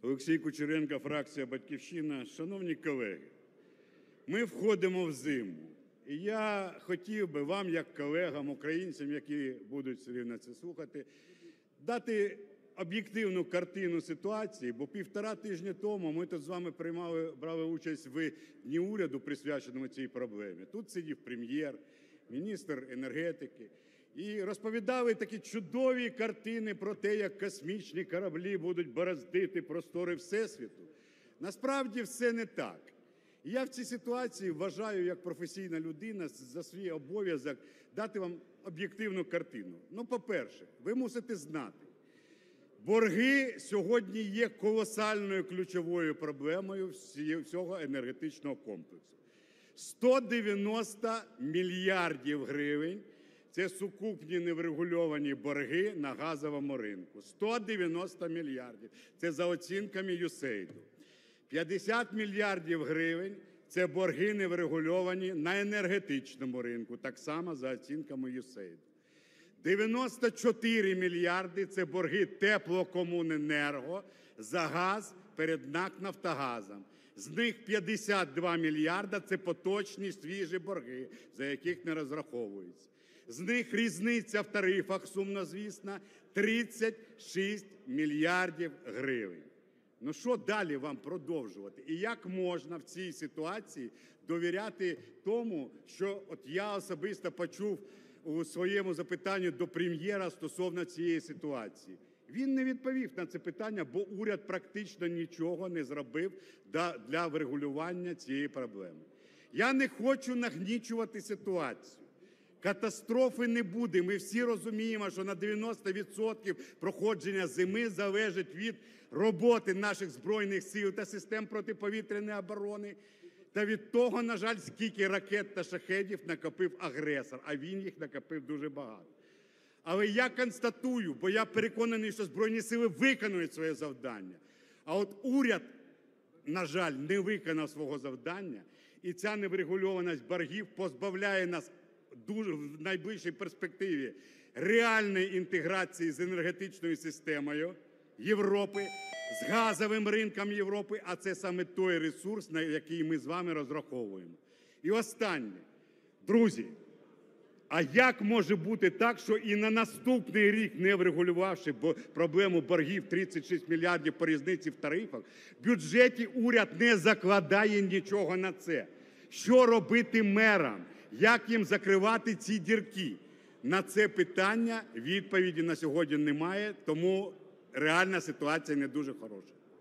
Олексій Кучеренко, фракція «Батьківщина». Шановні колеги, ми входимо в зиму. І я хотів би вам, як колегам, українцям, які будуть все рівно це слухати, дати об'єктивну картину ситуації, бо 1,5 тижня тому ми тут з вами брали участь в Дні уряду, присвяченому цій проблемі. Тут сидів прем'єр, міністр енергетики. І розповідали такі чудові картини про те, як космічні кораблі будуть бороздити простори Всесвіту. Насправді все не так. І я в цій ситуації вважаю, як професійна людина, за свій обов'язок дати вам об'єктивну картину. Ну, по-перше, ви мусите знати, борги сьогодні є колосальною ключовою проблемою всього енергетичного комплексу. 190 мільярдів гривень – це сукупні неврегульовані борги на газовому ринку. 190 мільярдів – це за оцінками USAID. 50 мільярдів гривень – це борги неврегульовані на енергетичному ринку, так само за оцінками USAID. 94 мільярди – це борги Теплокомуненерго за газ перед НАК «Нафтогазом». З них 52 мільярда – це поточні свіжі борги, за яких не розраховуються. З них різниця в тарифах, сумнозвісна, 36 мільярдів гривень. Ну що далі вам продовжувати? І як можна в цій ситуації довіряти тому, що от я особисто почув у своєму запитанні до прем'єра стосовно цієї ситуації? Він не відповів на це питання, бо уряд практично нічого не зробив для врегулювання цієї проблеми. Я не хочу нагнічувати ситуацію. Катастрофи не буде. Ми всі розуміємо, що на 90% проходження зими залежить від роботи наших Збройних сил та систем протиповітряної оборони, та від того, на жаль, скільки ракет та шахедів накопив агресор, а він їх накопив дуже багато. Але я констатую, бо я переконаний, що Збройні сили виконують своє завдання, а от уряд, на жаль, не виконав свого завдання, і ця неврегульованість боргів позбавляє нас в найближчій перспективі реальної інтеграції з енергетичною системою Європи, з газовим ринком Європи, а це саме той ресурс, на який ми з вами розраховуємо. І останнє. Друзі, а як може бути так, що і на наступний рік, не врегулювавши проблему боргів 36 мільярдів по різниці в тарифах, в бюджеті уряд не закладає нічого на це? Що робити мерам? Як їм закривати ці дірки? На це питання відповіді на сьогодні немає, тому реальна ситуація не дуже хороша.